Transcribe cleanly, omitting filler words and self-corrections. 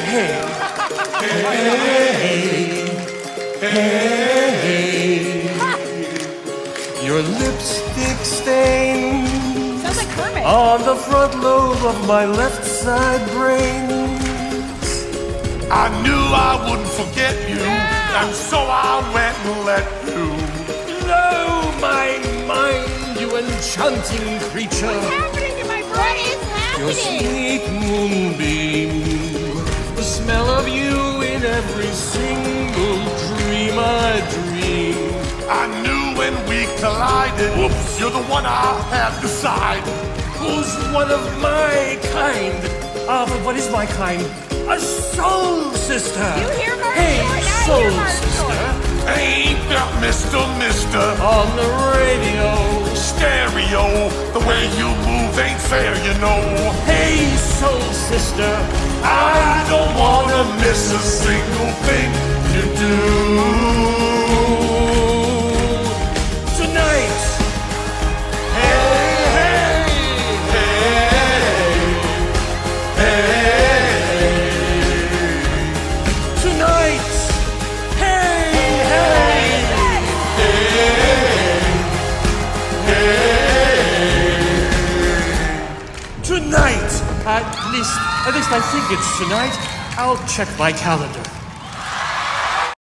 Your lipstick stain sounds like Kermit. on the front lobe of my left side brain. I knew I wouldn't forget you, and so I went and let you Blow my mind, you enchanting creature. What's happening to my brain? What is Your happening? sweet moonbeam, the smell of you in every single dream I dream. I knew when we collided, whoops, you're the one I had to decide. Who's one of my kind? But what is my kind? A soul sister. You hear Martin Hey, Short? I soul hear Martin sister. Short. Ain't that Mister On the radio. Stereo? The way you move ain't fair, you know. Hey, soul sister. I don't wanna miss a single thing you do. Tonight. Hey, hey, hey, hey. Tonight. Hey, hey. Tonight. At least I think it's tonight. I'll check my calendar.